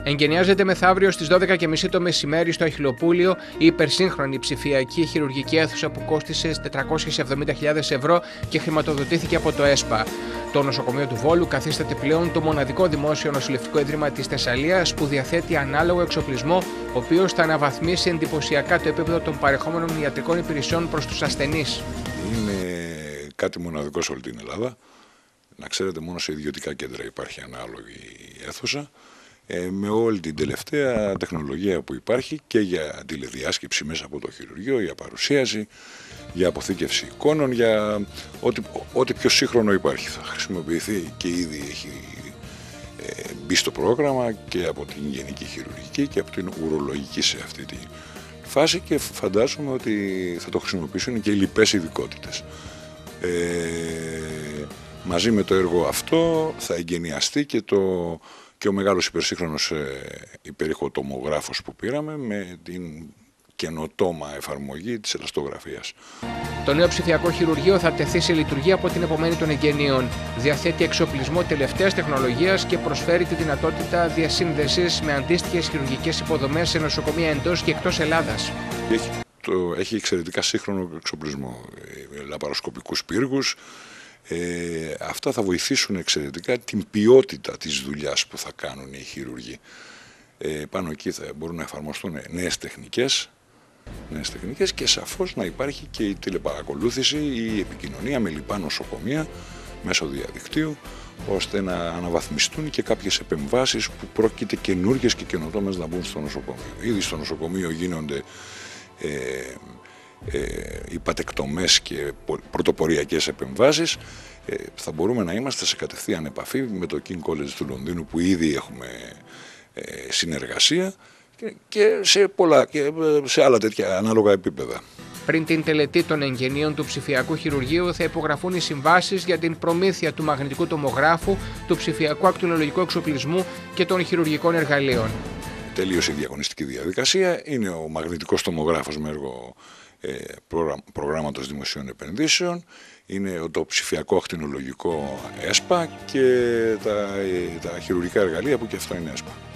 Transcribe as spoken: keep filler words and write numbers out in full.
Εγκαινιάζεται μεθαύριο στις δώδεκα και μισή το μεσημέρι στο Αχιλλοπούλιο η υπερσύγχρονη ψηφιακή χειρουργική αίθουσα που κόστισε τετρακόσιες εβδομήντα χιλιάδες ευρώ και χρηματοδοτήθηκε από το ΕΣΠΑ. Το νοσοκομείο του Βόλου καθίσταται πλέον το μοναδικό δημόσιο νοσηλευτικό ίδρυμα της Θεσσαλίας που διαθέτει ανάλογο εξοπλισμό, ο οποίος θα αναβαθμίσει εντυπωσιακά το επίπεδο των παρεχόμενων ιατρικών υπηρεσιών προς τους ασθενείς. Είναι κάτι μοναδικό σε όλη την Ελλάδα. Να ξέρετε, μόνο σε ιδιωτικά κέντρα υπάρχει ανάλογη αίθουσα, ε, με όλη την τελευταία τεχνολογία που υπάρχει και για τηλεδιάσκεψη μέσα από το χειρουργείο, για παρουσίαση, για αποθήκευση εικόνων, για ό,τι, ό,τι πιο σύγχρονο υπάρχει. Θα χρησιμοποιηθεί και ήδη έχει ε, μπει στο πρόγραμμα και από την γενική χειρουργική και από την ουρολογική σε αυτή τη φάση και φαντάζομαι ότι θα το χρησιμοποιήσουν και οι λοιπές ειδικότητες. Ε, μαζί με το έργο αυτό θα εγκαινιαστεί και, το, και ο μεγάλος υπερσύγχρονος ε, υπερηχοτομογράφος που πήραμε με την καινοτόμα εφαρμογή της ελαστογραφίας. Το νέο ψηφιακό χειρουργείο θα τεθεί σε λειτουργία από την επομένη των εγγενείων. Διαθέτει εξοπλισμό τελευταίας τεχνολογίας και προσφέρει τη δυνατότητα διασύνδεσης με αντίστοιχες χειρουργικές υποδομές σε νοσοκομεία εντός και εκτός Ελλάδας. Έχει, το, έχει εξαιρετικά σύγχρονο εξοπλισμό, ε, λαπαροσκοπικούς πύργους. Ε, αυτά θα βοηθήσουν εξαιρετικά την ποιότητα της δουλειάς που θα κάνουν οι χειρουργοί. Ε, πάνω εκεί θα μπορούν να εφαρμοστούν νέες τεχνικές, νέες τεχνικές και σαφώς να υπάρχει και η τηλεπαρακολούθηση ή η επικοινωνία με λοιπά νοσοκομεία μέσω διαδικτύου, ώστε να αναβαθμιστούν και κάποιες επεμβάσεις που πρόκειται καινούργιες και καινοτόμες να μπουν στο νοσοκομείο. Ήδη στο νοσοκομείο γίνονται ε, ε, υπατεκτομές και πρωτοποριακές επεμβάσεις. Ε, θα μπορούμε να είμαστε σε κατευθείαν επαφή με το King College του Λονδίνου που ήδη έχουμε ε, συνεργασία και σε, πολλά, και σε άλλα τέτοια ανάλογα επίπεδα. Πριν την τελετή των εγγενείων του ψηφιακού χειρουργείου θα υπογραφούν οι συμβάσεις για την προμήθεια του μαγνητικού τομογράφου, του ψηφιακού ακτινολογικού εξοπλισμού και των χειρουργικών εργαλείων. Τελείωσε η διαγωνιστική διαδικασία. Είναι ο μαγνητικός τομογράφος με έργο ε, προγράμματος δημοσίων επενδύσεων. Είναι το ψηφιακό ακτινολογικό ΕΣΠΑ και τα, τα χειρουργικά εργαλεία που και αυτό είναι ΕΣΠΑ.